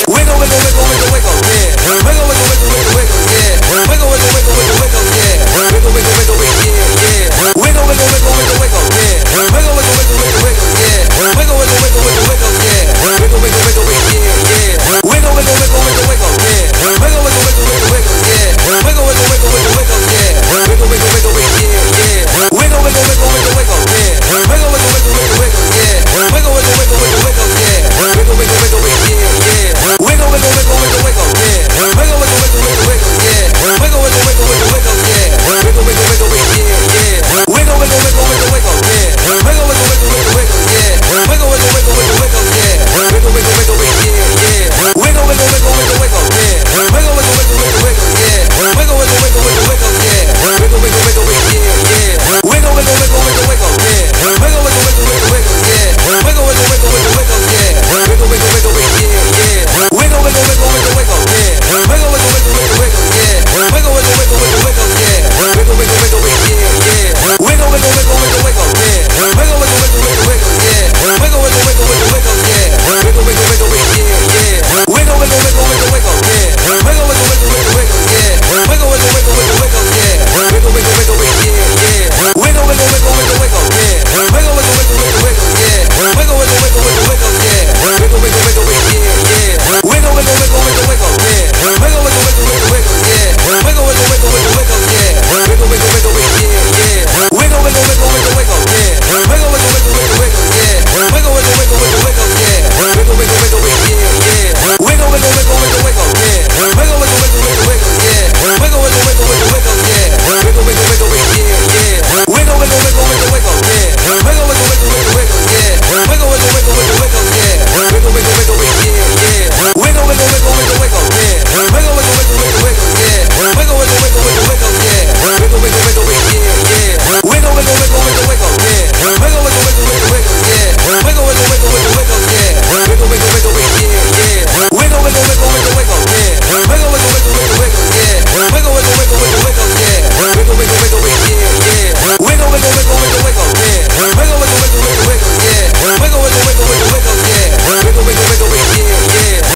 Wiggle, wiggle, wiggle, wiggle, wiggle, yeah. Wiggle, wiggle, wiggle, wiggle, wiggle, yeah. Wiggle, wiggle, wiggle, wiggle, wiggle, yeah. Wiggle, wiggle, wiggle, wiggle, yeah, yeah. Wiggle, wiggle, wiggle, wiggle, wiggle, yeah. Wiggle, wiggle, wiggle, wiggle, wiggle, yeah. Wiggle, wiggle, wiggle, wiggle, wiggle, yeah. Wiggle, wiggle, wiggle, wiggle, yeah.